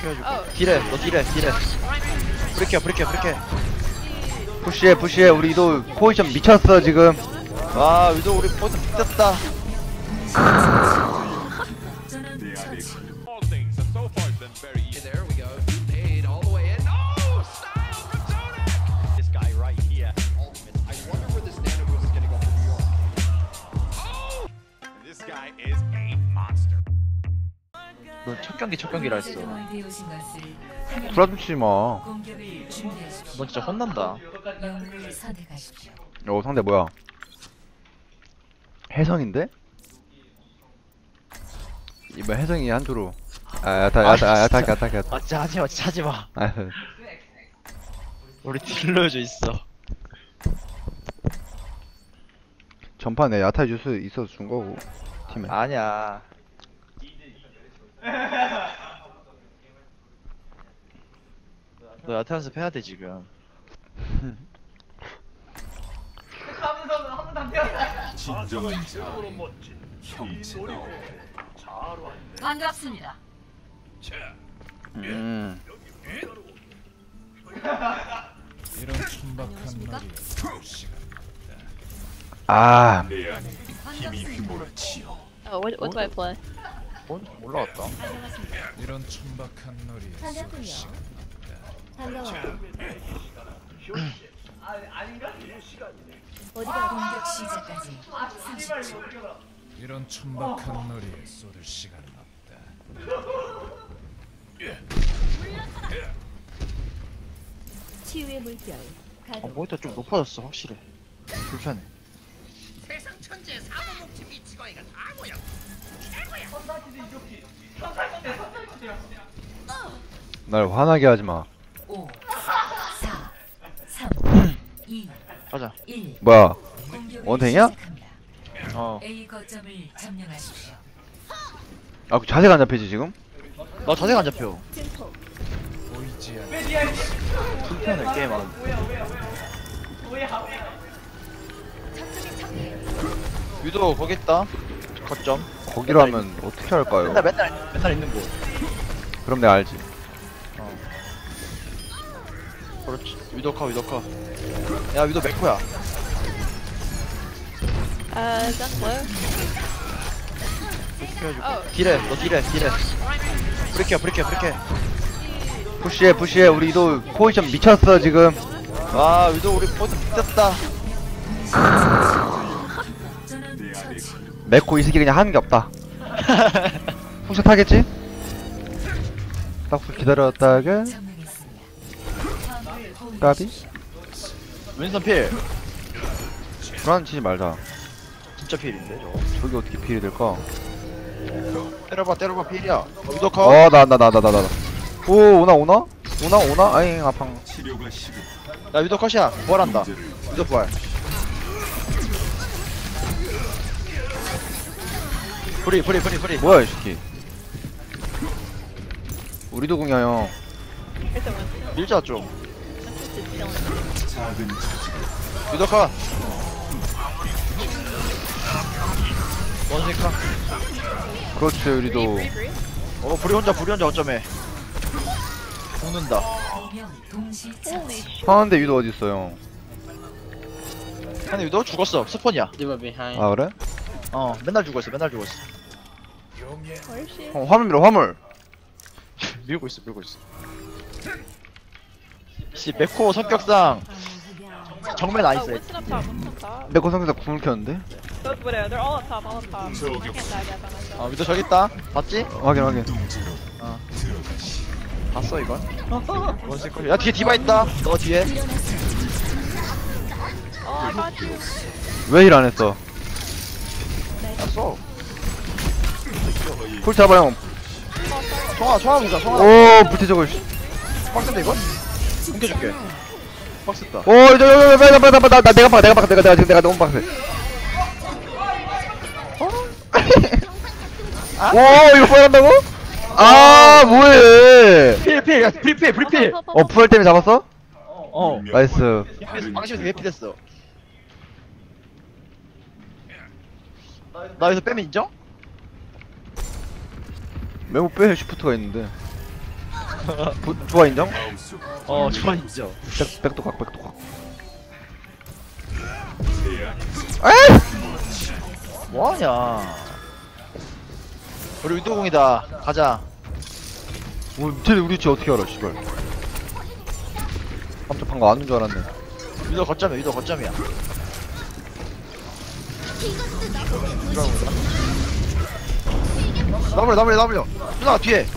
해줄게. 딜해, 너 딜해. 브레이크야. 푸시해 우리 이도 포지션 미쳤어 지금. 와, 위도 우리 포즈 미쳤다. 넌 첫 경기라 했어. 불러주지 마. 넌 진짜 혼난다. 상대 뭐야? 혜성인데? 이번 혜성이 한조로. 야타. 진짜 하지마. 아, 우리 딜러져 있어. 전판에 야타 주스 있어서 준 거고 팀에. 아니야. 너 야타 연습 해야 돼 지금. 반갑습니다. 이런 춘박한 말이 Oh, what do I play? 올라왔다. 이런 춘박한 놀이 공격 시작까지 30초. 이런 춘박한 놀이에 쏟을 시간은 없다. 치유의 물결. 모니터 좀 높아졌어 확실히. 불편해. 세상 천재 사모목치 미치광이가 다 모여 날 화나게 하지 마. 5, 4, 3, 2, 가자. 1. 뭐야? 원탱이야? A 거점을 점령하십시오. 그 자세가 안 잡히지 지금? 나 자세가 안 잡혀. 보이지 않는 불편해 게임은. 위도 거기 있다. 거점. 거기라면 어떻게 할까요? 맨날 있는 곳. 그럼 내가 알지. 그렇지. 위도커. 야 위도 메코야. That's low. 딜해. 너 딜해. 브레이크야. 푸시해 우리 이도 포지션 미쳤어 지금. 와, 위도 우리 포즈 미쳤다. 메코 이 새끼 그냥 하는 게 없다. 풍차 타겠지? 딱 기다렸다가 까비? 윈선 필. 불안치지 말자. 진짜 필인데 저거. 저기 어떻게 필이 될까? 때려봐 필이야. 위도커. 나. 오, 오나? 아잉, 아팡. 야 위도 컷이야. 부활한다. 위도 부활. 프리. 뭐야, 이 새끼. 우리도 궁이야, 형. 밀자 좀. 위도 컷. 원세카. 그렇지, 우리도. 불이 혼자 어쩌매. 죽는다. 하는데 위도 어딨어, 형? 아니 위도 죽었어. 스폰이야. 아, 그래? 맨날 죽었어. Where is she? 화물 밀어, 화물. 밀고 있어. 씨 메코 성격상 정면 안 Oh, 있어. what's up top? What's up top? 내거 성에서 궁을 켰는데? Both widow. They're all up top. I can't die guys by myself. 위도 저기 있다. 봤지? 확인. 봤어 이건? 원세카. 야 뒤에 디바 있다. 너 뒤에. Oh, I got you. 왜 힐 안 했어? 봤어. 풀 잡아, 형. 총아 보자. 오, 불태 저걸. 빡센데 이건? 숨겨줄게. 빡셌다. 오, 내가 너무 빡세. 오, 이거 포함한다고? 뭐해? 프리필. 풀 때문에 잡았어? 나이스. 방심해서 회피됐어. 나 여기서 빼면 인정? 메모 빼, 시프트가 있는데. 좋아 인정? 좋아 인정. 백도각 에이! 뭐하냐. 우리 위도공이다. 가자. 쟤네 우리 집 어떻게 알아 씨발. 깜짝 방금 아는 줄 알았네. 위도 거점이야. 위도 거점이야. 나물려. 누나가 뒤에.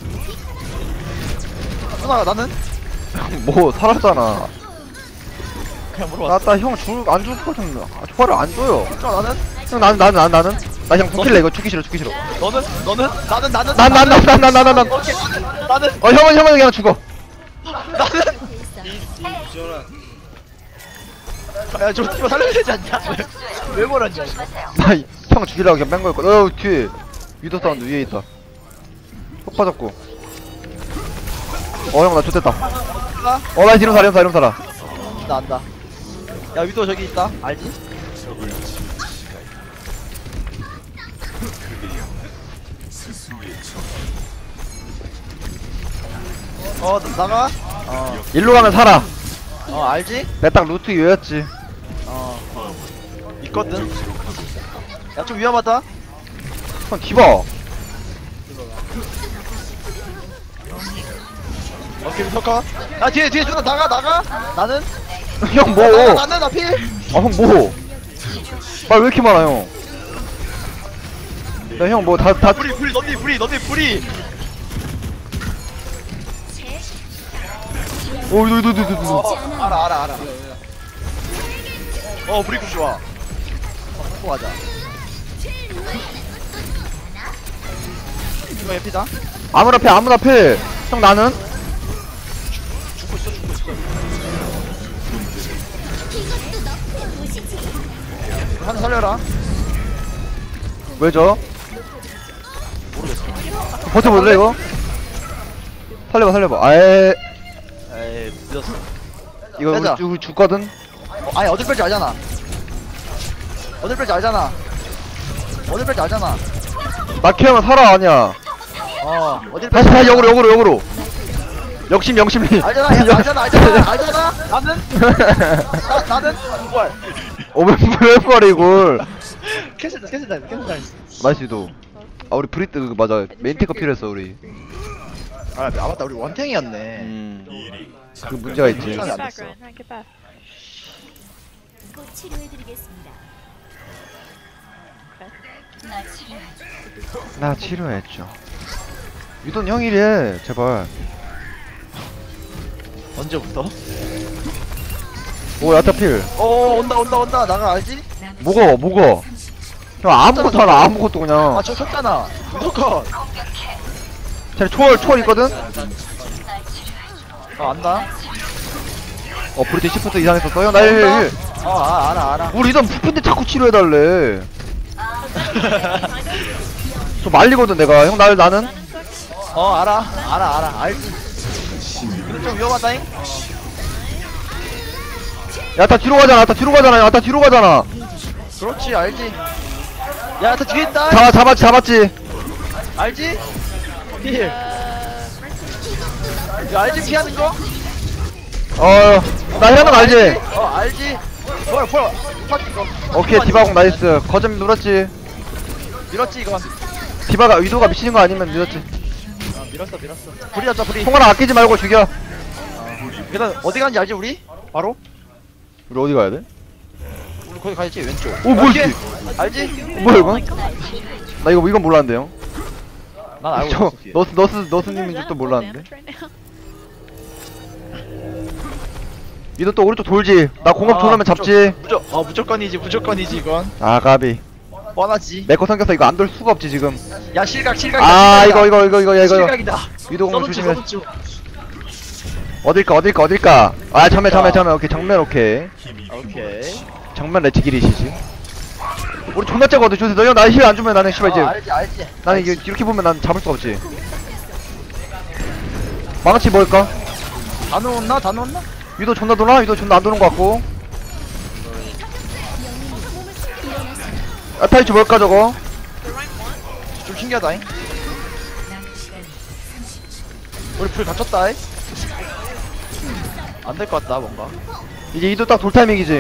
누나가 나는? 뭐 살았잖아. 그냥 물어봤어. 나형 안 죽을 것 같은 초과를 안 줘요. 나는? 형 나는 나 형 죽길래 이거 죽기 싫어. 너는? 나는? 난. 오케이. 나는? 형은 그냥 죽어. 야, 저 팀을 살려야 되지 않냐? 왜 뭐랬냐? 나 형 죽이려고 그냥 뺀 거였거든. 뒤에 위도 사운드 위에 있다. 속 빠졌고. 형 나 좋댔다. 나 이름 살아. 나 안다. 야, 위도 저기 있다. 알지? 나가? 일로 가면 살아. 알지? 내 딱 루트 이거였지. 있거든. 야, 좀 위험하다. 형 디바. 오케이, 위도커. 야, 뒤에 누나 나가. 나는? 형 뭐? 나는 나 필. 형 뭐? 말 왜 이렇게 많아 형? 야 형 뭐 다 불이, 너네 불이. 알아. 불이 굿 좋아. 갖고 가자. 이거 해피다. 아무나 패. 형 나는? 죽고 있어. 하나 살려라. 왜죠? 모르겠어. 버텨볼래 이거? 살려봐. 아에 에이, 늦었어. 이거 빼자. 우리 죽거든. 아니, 어딜 뺄지 알잖아. 마키하면 살아 아니야. 어딜 다시 뺄지 역으로. 영심리. 알잖아. 나는? 뭐야. 왜 말해 이걸? 캔슬 다 나이스도. 우리 브리트 맞아. 메인테크 필요했어 우리. 맞다. 우리 원탱이었네. 그 문제가 있지. 시간이 안 Get back, 됐어. Ryan. Get back. 곧 치료해드리겠습니다. 나 치료했죠. 유돈 형이래 제발. 언제부터? 오 야타필. 온다. 나가 알지? 뭐가? 형 아무것도 하나 아무것도 그냥. 저 쳤잖아. 무조건. 쟤 초월 있거든? 안다. 브리트 시프트 이상했었어. 형 나 1. 알아. 우리 이단 부핀데 자꾸 치료해달래. 좀 말리거든 내가. 형 나는? 알아. 알지. 근데 좀 위험하다잉? 야타 뒤로 가잖아. 그렇지, 알지. 야, 더 뒤에 있다. 잡았지. 알지? 필. 이거 알지? 피하는 거? 나 해는 알지? 알지. 뭐야. 확 이거. 오케이 디바공 나이스. 거점 밀었지. 밀었지, 이건. 디바가 위도가 미치는 거 아니면 밀었지. 밀었어. 불이 잡자, 불이. 총알 아끼지 말고 죽여. 일단, 어디 가는지 알지, 우리? 바로? 우리 어디 가야 돼? 우리 거기 가야지, 왼쪽. 오 뭐지? 뒤에. 알지? 뭐야 이건? 나 이건 몰랐는데 형. 난 알고 있어, 뒤에. 너스님인 줄도 몰랐는데. Right now. 위도 또 오른쪽 돌지. 나 공업 돌면 잡지. 무조건이지, 이건. 가비. 뻔하지. 메커 생겨서 이거 안 돌 수가 없지 지금. 야, 실각. 이거. 실각이다. 위도공 조심해. 써놓죠. 어딜까? 정면. 오케이, 정면 오케이. 오케이. 정면 레츠기리시지. 우리 존나 째거든, 조세. 너 형 나 힐 안 주면 나는 씨발 이제. 알지. 나는 이렇게 보면 난 잡을 수 없지. 망치 뭘까? 다 넣었나? 위도 존나 도나? 위도 존나 안 도는 것 같고. 타이츠 뭘까 저거? 좀 신기하다잉. 남은 시간 30초. 우리 불 갇혔다. 안 될 것 같다 뭔가. 이제 이도 딱 돌 타이밍이지.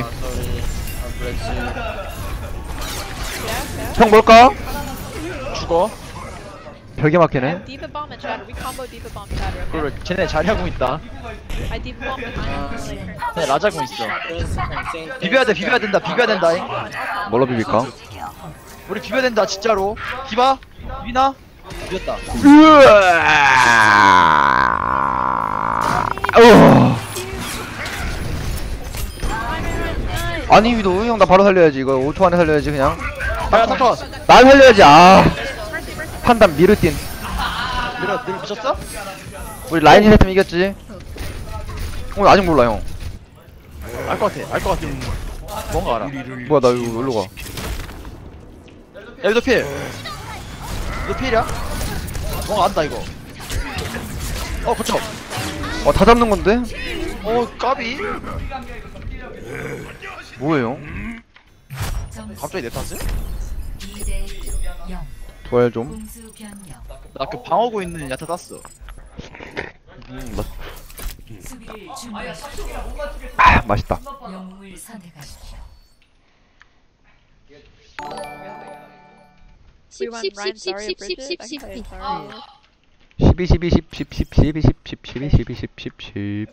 형 뭘까? 죽어. 벽에 막히네. D.Va bomb and shatter. We combo D.Va bomb shatter. Okay? 그걸 쟤네 자리하고 있다. I D.Va bomb and later. 쟤네 라자고 있어. 비벼야 돼 비벼야 된다 비벼야 된다잉. 뭘로 비빌까? 우리 비벼야 된다 진짜로. 디바 비비나 비겼다. 아니 위도 형 나 바로 살려야지. 이거 5초 안에 살려야지 그냥. 야 탑터 날 살려야지. 아 판단 미르틴. 밀어 미쳤어? 우리 라인이 했으면 이겼지. 형 아직 몰라 형. 알 것 같아 알 것 같아. 뭔가 알아. 뭐야 나 이거 일로 가. 야, 이거 필! 이거 필이야? 뭔가 안다, 이거. 그쵸. 다 잡는 건데? 까비? 뭐예요? 갑자기 내 탓을? 2대 0 도알 좀. 공수 변경 나 그 방어구 있는 야타 땄어. 수비를 준비하십시오. 맛있다. 영웅을 선택하십시오. We run Ryan Zarya Bridget. I can play Zarya. 12 12 10 10 10 12 10 10 12 12 10 10 10.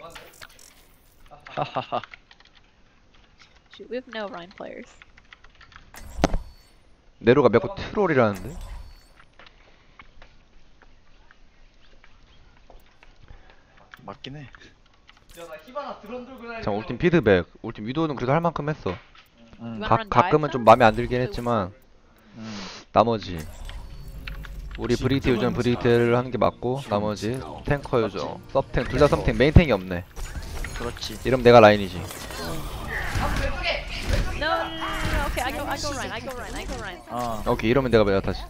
하하하. Shoot, we have no Ryan players. 네로가 몇고 트롤이라는데? 맞긴 해. 자 우리 팀 피드백. 우리 팀 위도는 그래도 할 만큼 했어. You wanna run 가끔은 dive 좀 then? 마음에 안 들긴 했지만 나머지 우리 브리기테 유저는 브리기테를 하는 게 맞고 나머지 탱커 유저 서브탱 둘 다 서브탱 메인탱이 없네. 그렇지. 이러면 내가 라인이지. No, no, no, no. Okay, I go Ryan. I go Ryan. I go Ryan. 오케이 이러면 내가 메타지.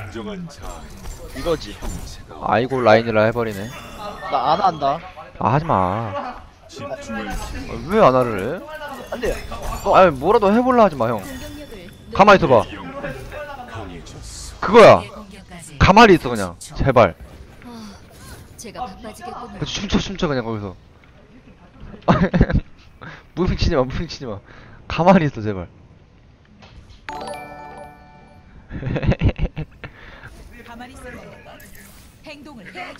이거지. 아이고 라인이라 해버리네. 나 안 한다. 아 하지마. 왜 안 하를 해? 안 돼. 아니 뭐라도 해볼라 하지마 형. 공격력을 가만히 있어봐. 그거야. 공격까지 가만히 있어 그냥. 제발. 제가 바빠지겠군요. 춤춰 그냥 거기서. 무빙 치지마 무빙 치지마. 가만히 있어 제발. 가만히 있어. 행동을 해.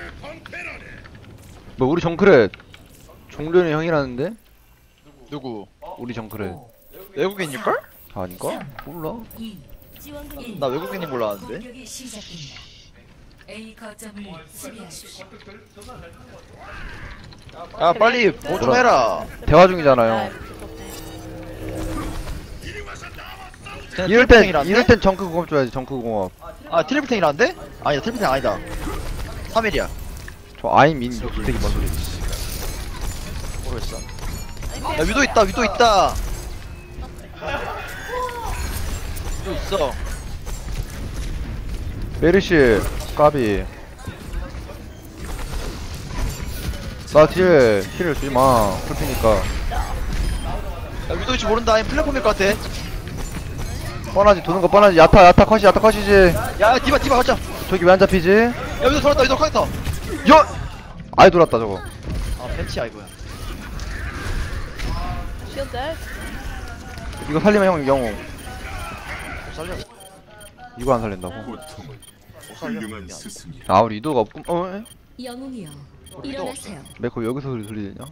뭐 우리 정크레 종련의 형이라는데? 누구? 우리 정크레 외국인일걸? 아닌가? 몰라. 2 지원군이 나 외국인인 걸로 아는데. 공격이 시작됩니다. A 거점을 수비하십시오. 야, 빨리 뭐 좀 해라. 대화 중이잖아요. 쟤네 이럴 트리플탱이라는데? 땐 정크 공업 줘야지. 정크 공업. 아, 트리플탱이라는데? 아니다, 트리플탱 아니다. 3일이야. 저 아임 인 되게 뭔 소리지? 모르겠어. 야, 위도 있다, 위도 있다. 위도 있어. 메르시 까비. 나 뒤에 힐을 주지 마. 풀피니까. 야, 위도 있지 모른다. 플랫폼일 것 같아. 뻔하지 도는 거 뻔하지. 야타 컷이지. 야, 디바 가자. 저기 왜 안 잡히지? 야, 위도 돌았다, 위도 커넥터. 여! 아이 돌았다 저거. 아, 벤치야, 이거야. Shield dead. 이거 살리면 형 영웅. 못 살려. 이거 안 살린다고? 못 살려. 아 우리 이도가 없군. 에? 영웅이여 일어나세요. 메코 여기서 소리 들리냐?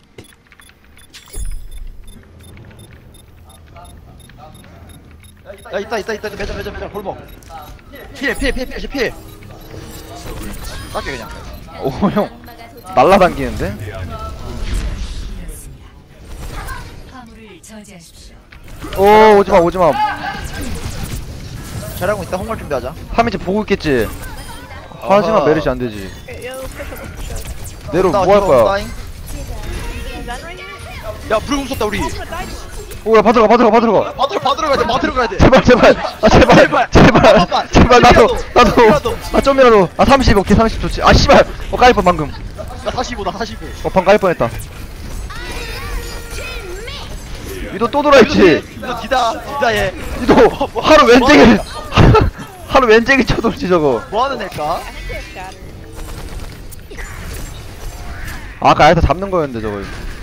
야, 있다. 매점, 골목. 필. 깎게, 그냥. 오 형 날라당기는데? 화물을 저지하십시오. 오 오지마. 잘하고 있다, 홍말 준비하자. 3인치 보고 있겠지? 하지만 아하. 메르시 안되지. Okay, yo, push up. 내로 나 뭐 할 디바 거야? 온다잉. Is that right here? 야, 불금 썼다, 우리. I'm gonna die. 오야 받으러 가. 받으러 가야 돼. 제발. 아 잠깐만. 제발 나도 좀이라도. 나 좀이라도. 아 30 오케이 30 좋지. 아 씨발. 까일 뻔 방금. 나 45. 방금 까일 뻔했다. 위도 또 돌아있지. 너 디다 얘. 위도 하루 왼쟁이 하루 왼쟁이 쳐돌지 저거. 뭐 하는 애일까? I think they have shatter. 아까 야타 잡는 거였는데 저거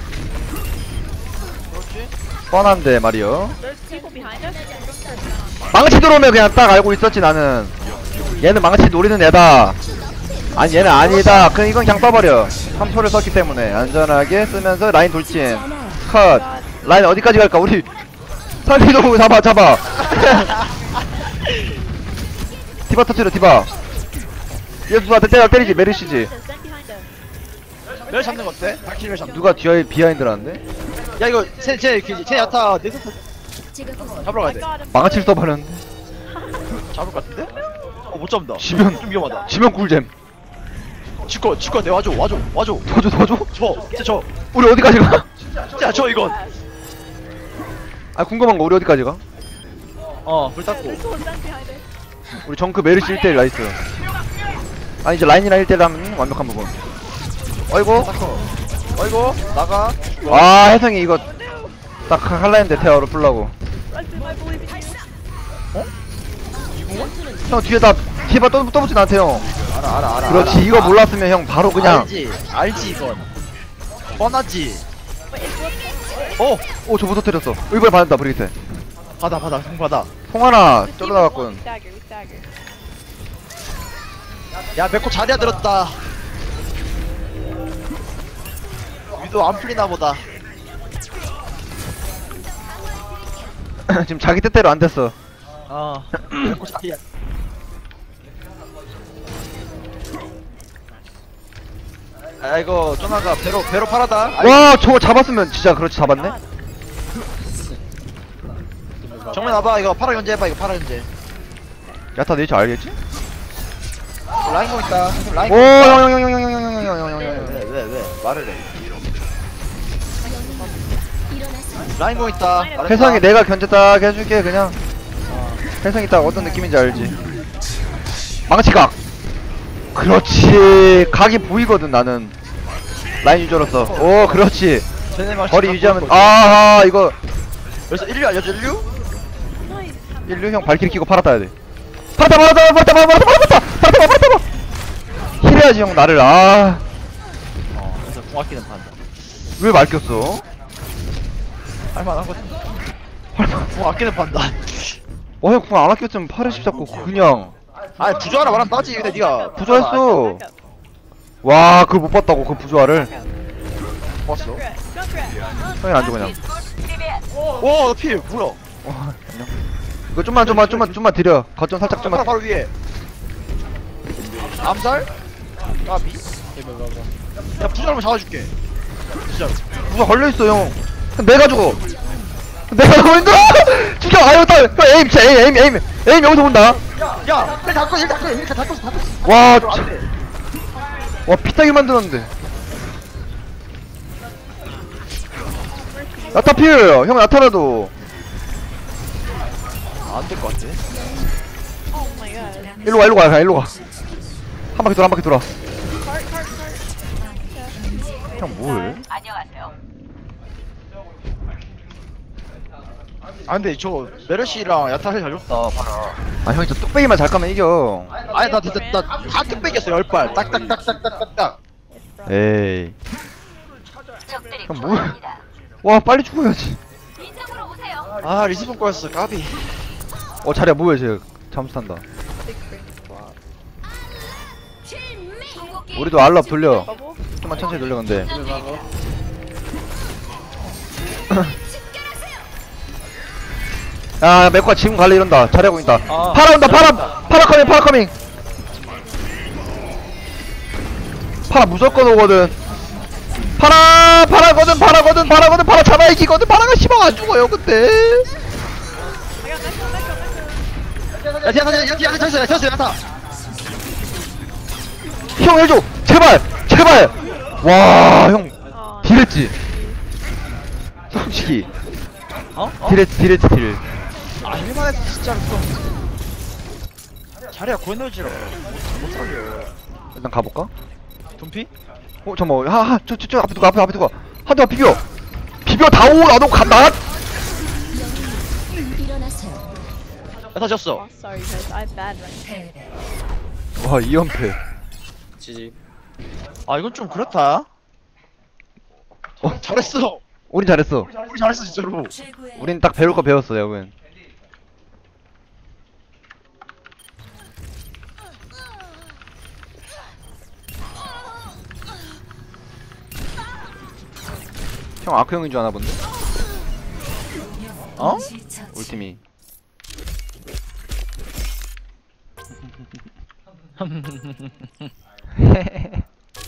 그렇지. 뻔한데 말이요. There's people behind us. 망치 들어오면 그냥 딱 알고 있었지 나는. 얘는 망치 노리는 애다. 아니 얘는 아니다. 그럼 이건 그냥 써버려. 3초를 썼기 때문에 안전하게 쓰면서 라인 돌진 컷. 라인 어디까지 갈까 우리. 살리도 잡아 디바 터트려 디바. 얘 누가 때리지 메르시지. Stand behind us. 멸 잡는 거 어때? 박힐 멸 잡는 거. 누가 뒤에 비하인드라는데? 야 이거 쟤 야타 내서 제가 보살펴. 잡으러 가야 I 돼. got him. 망치를 써버렸는데. 잡을 것 같은데? 못 잡는다. 지면 좀 위험하다. 지면 꿀잼. 치과 내 와줘. 도와줘. 저 우리 어디까지 가? 진짜 저 이건. 아 궁금한 거 우리 어디까지 가? 불 닦고. There's someone stand behind us. 우리 정크 메르시 1대1 나이스. 아 이제 라인이랑 1대1 하면 완벽한 부분. 어이구 어이구 나가. 아 혜성이 이거 딱 할라 했는데 태아로 풀라고. Listen, I believe in you. 형 뒤에다 디바 떠붙지 나한테 형. 알아. 그렇지 이거 몰랐으면 형 바로 그냥. 알지 이건. 뻔하지. 오저 못 터뜨렸어. 이번에 받았다 브리기테. 받아 통 하나 Just keep 쫄러 it 나갔군. one stagger, we stagger. 야 메코 자리야 들었다. 위도 안 풀리나 보다. 지금 자기 뜻대로 안 됐어. 메코 자리야. 아이고 쪼나가 배로 팔아다. 와 저거 잡았으면 진짜 그렇지 잡았네. 정면 와봐. 이거 파라 견제 해봐. 이거 파라 견제. 야타 네이처 알겠지? 라인 공 있다. 라인 오 공. 형형형형형형형형형형형. 왜 말을 해. 일어나세요. 라인 공 있다. 말했다. 혜성이 내가 견제 딱 해줄게 그냥. 혜성이 딱 어떤 느낌인지 알지? 망치각. 그렇지 각이 보이거든 나는. 라인 유저로서. 오 그렇지. 쟤네 막 거리 지금 유지하면 갖고 아하 이거 그래서 1류 알려줘 1류? Nice. 일류 형 발키리 끼고 팔아 따야 돼. 팔아 힐해야지 형 나를. 아 그래서 공 아끼는 판다. 왜 말꼈어? 할만하거든. 공 아끼는 판다. 형 궁 안 아꼈으면 8회 잡고 그냥 아니 부조하라 말하면 따지. 근데 니가 부조했어. 와 그걸 못 봤다고 그 부조화를. 봤어. Junkrat. 형이 안 줘 그냥. 오, 피 뭐야? 이거 좀만 드려. 거점 살짝 파라 좀만. 바로 위에. 암살? 까비? 야 부조하면 잡아줄게. 진짜로. 누가 걸려있어 형. 내가 죽어. 내가 죽어 힘들어. 죽여. 아유 딸. 형 에임 진짜 에임 여기서 온다. 야, 일 닫고 이렇게 닫고. 와 와 피따기 만들었는데. 야타 필. 형 야타라도. 안될 것 같아. Oh my god. 일로 가 일로 가. 한 바퀴 돌아. 형 뭐해? 아 근데 저 메르시랑 야타 잘 줬다. 봐라. 아 형이 저 뚝배기만 잘 까면 이겨. 아니 나 진짜 나다 뚝배기였어 10발. 딱딱딱딱딱딱. 에이. 형 뭐해? 와 빨리 죽어야지. 아 리스폰 거였어 까비. 자리야 뭐해 쟤 잠수 탄다. 우리도 알랍 돌려. Bubble. 좀만 천천히 돌려 근데. 야 맥과 지금 갈래 이런다. 잘하고 있다. 아, 파라 온다. 파라 커밍. 파라 무조건 오거든. 파라거든. 파라 잡아 이기거든. 파라가 시방 안 죽어요 근데. I got next one. 야 야타 야타. 형 해줘 제발. 와 형 Oh, 딜했지. 솔직히 딜했지 딜. 아 일만해서 진짜로 좀. 자리야 고에너지라 못 살려. 일단 가볼까? 둠피? 잠깐만 저 앞에 두고 한 대만 비벼 다 오라 너 간다. 일어나세요. 야타 졌어. oh, sorry guys. I'm bad right 패배. 와 2연패. 지지. 아 이건 좀 그렇다. 잘했어. 우린 잘했어. 우리 잘했어 진짜로. 최고의 우린 딱 배울 거 배웠어, 여러분. 형 아크형인 줄 아나 본데? 어? 시처치. 우리 팀이.